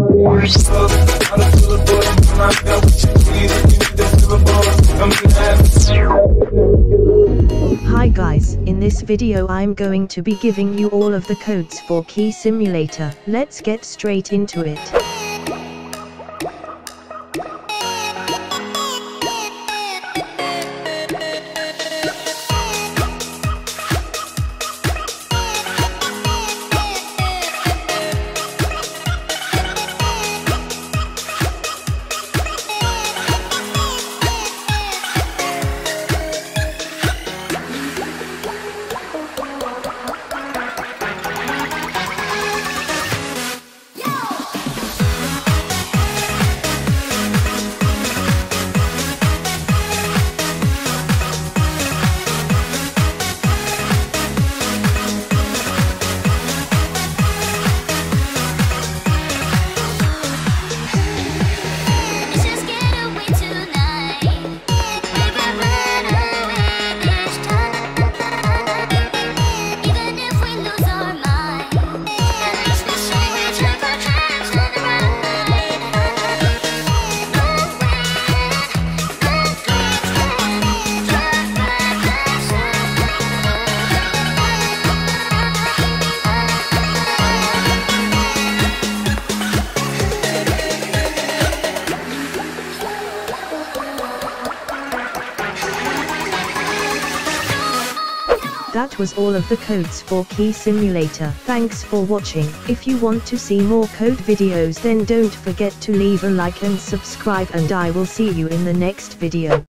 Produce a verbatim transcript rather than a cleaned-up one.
Hi guys, in this video I'm going to be giving you all of the codes for Key Simulator. Let's get straight into it. That was all of the codes for Key Simulator. Thanks for watching. If you want to see more code videos, then don't forget to leave a like and subscribe, and I will see you in the next video.